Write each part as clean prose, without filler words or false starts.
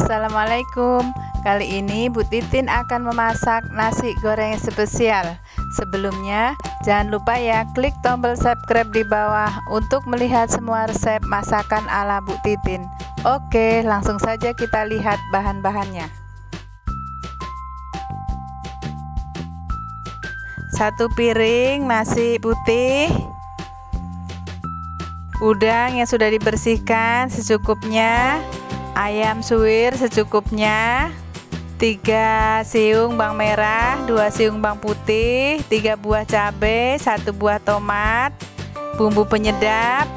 Assalamualaikum. Kali ini Bu Titin akan memasak nasi goreng spesial. Sebelumnya, jangan lupa ya klik tombol subscribe di bawah untuk melihat semua resep masakan ala Bu Titin. Oke, langsung saja kita lihat bahan-bahannya. 1 piring nasi putih, udang yang sudah dibersihkan secukupnya, ayam suwir secukupnya, 3 siung bawang merah, 2 siung bawang putih, 3 buah cabai, 1 buah tomat, bumbu penyedap,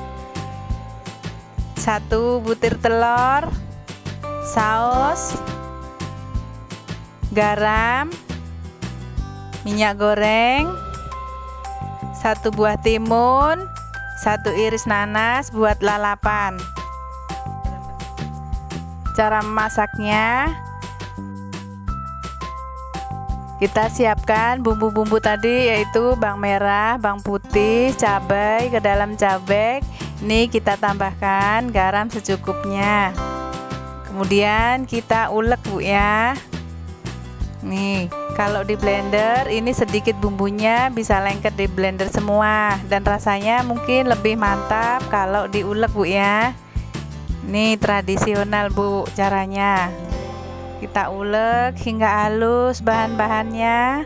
1 butir telur, saus, garam, minyak goreng, 1 buah timun, 1 iris nanas buat lalapan. Cara memasaknya, kita siapkan bumbu-bumbu tadi, yaitu bawang merah, bawang putih, cabai ke dalam cobek. Ini kita tambahkan garam secukupnya. Kemudian kita ulek Bu ya. Nih, kalau di blender ini sedikit bumbunya bisa lengket di blender semua, dan rasanya mungkin lebih mantap kalau diulek Bu ya. Ini tradisional Bu caranya. Kita ulek hingga halus bahan-bahannya.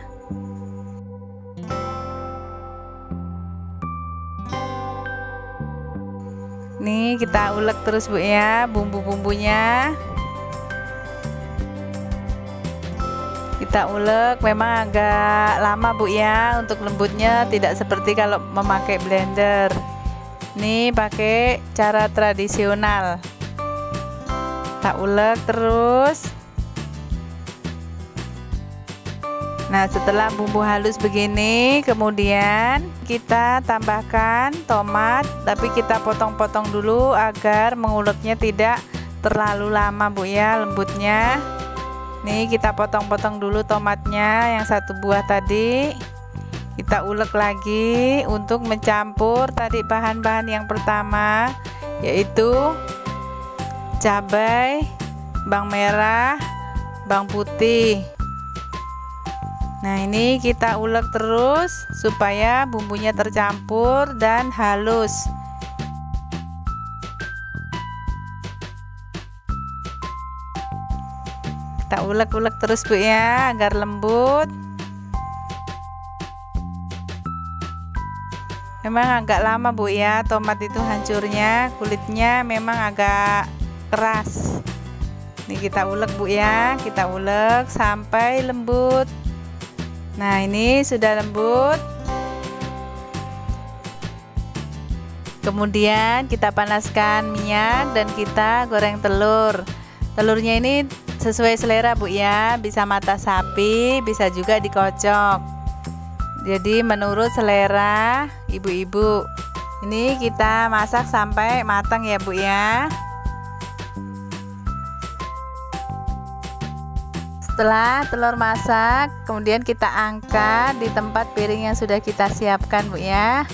Nih kita ulek terus Bu ya bumbu-bumbunya. Kita ulek, memang agak lama Bu ya untuk lembutnya, tidak seperti kalau memakai blender. Ini pakai cara tradisional. Kita ulek terus. Nah, setelah bumbu halus begini, kemudian kita tambahkan tomat, tapi kita potong-potong dulu agar menguleknya tidak terlalu lama Bu ya, lembutnya. Nih kita potong-potong dulu tomatnya yang 1 buah tadi. Kita ulek lagi untuk mencampur tadi bahan-bahan yang pertama, yaitu cabai, bawang merah, bawang putih. Nah, ini kita ulek terus supaya bumbunya tercampur dan halus. Kita ulek-ulek terus Bu ya agar lembut. Memang agak lama Bu ya tomat itu hancurnya, kulitnya memang agak keras. Ini kita ulek Bu ya, kita ulek sampai lembut. Nah, ini sudah lembut. Kemudian kita panaskan minyak dan kita goreng telur. Telurnya ini sesuai selera Bu ya, bisa mata sapi, bisa juga dikocok. Jadi menurut selera ibu-ibu. Ini kita masak sampai matang ya Bu ya. Setelah telur masak, kemudian kita angkat di tempat piring yang sudah kita siapkan Bu ya.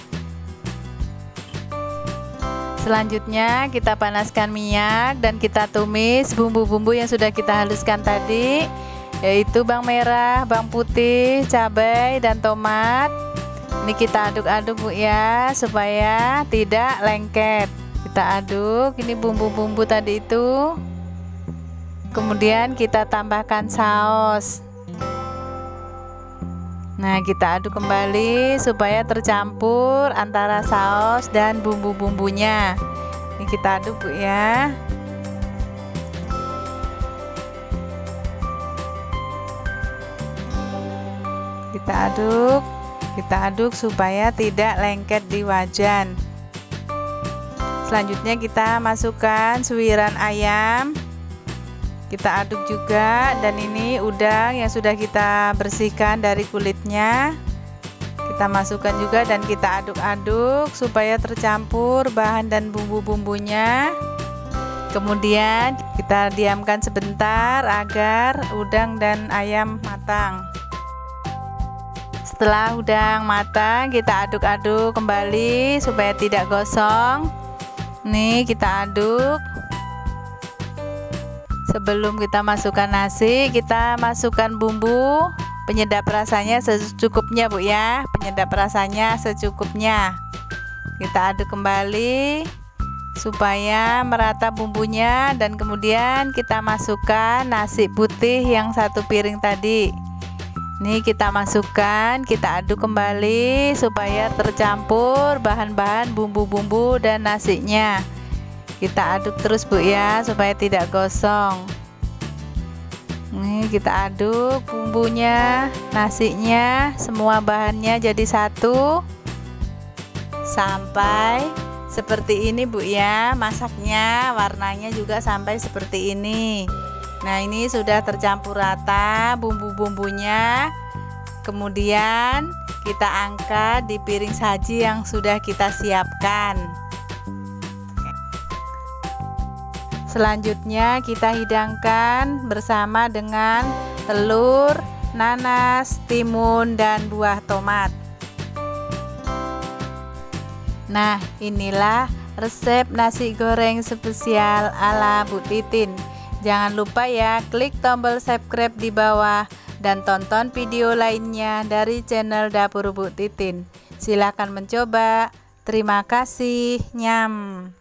Selanjutnya kita panaskan minyak dan kita tumis bumbu-bumbu yang sudah kita haluskan tadi, yaitu bawang merah, bawang putih, cabai, dan tomat. Ini kita aduk-aduk Bu ya supaya tidak lengket. Kita aduk ini bumbu-bumbu tadi itu. Kemudian kita tambahkan saus. Nah, kita aduk kembali supaya tercampur antara saus dan bumbu-bumbunya. Ini kita aduk Bu ya. Kita aduk supaya tidak lengket di wajan. Selanjutnya kita masukkan suwiran ayam. Kita aduk juga, dan ini udang yang sudah kita bersihkan dari kulitnya. Kita masukkan juga dan kita aduk-aduk supaya tercampur bahan dan bumbu-bumbunya. Kemudian kita diamkan sebentar agar udang dan ayam matang. Setelah udang matang, kita aduk-aduk kembali supaya tidak gosong. Nih kita aduk Sebelum kita masukkan nasi, kita masukkan bumbu penyedap rasanya secukupnya Bu ya. Penyedap rasanya secukupnya. Kita aduk kembali supaya merata bumbunya, dan kemudian kita masukkan nasi putih yang 1 piring tadi. Ini kita masukkan, kita aduk kembali supaya tercampur bahan-bahan bumbu-bumbu dan nasinya. Kita aduk terus Bu ya, supaya tidak gosong. Nih kita aduk bumbunya, nasinya, semua bahannya jadi satu sampai seperti ini Bu ya. Masaknya warnanya juga sampai seperti ini. Nah ini sudah tercampur rata bumbu-bumbunya. Kemudian kita angkat di piring saji yang sudah kita siapkan. Selanjutnya kita hidangkan bersama dengan telur, nanas, timun, dan buah tomat. Nah, inilah resep nasi goreng spesial ala Bu Titin. Jangan lupa ya, klik tombol subscribe di bawah dan tonton video lainnya dari channel Dapur Bu Titin. Silakan mencoba. Terima kasih. Nyam.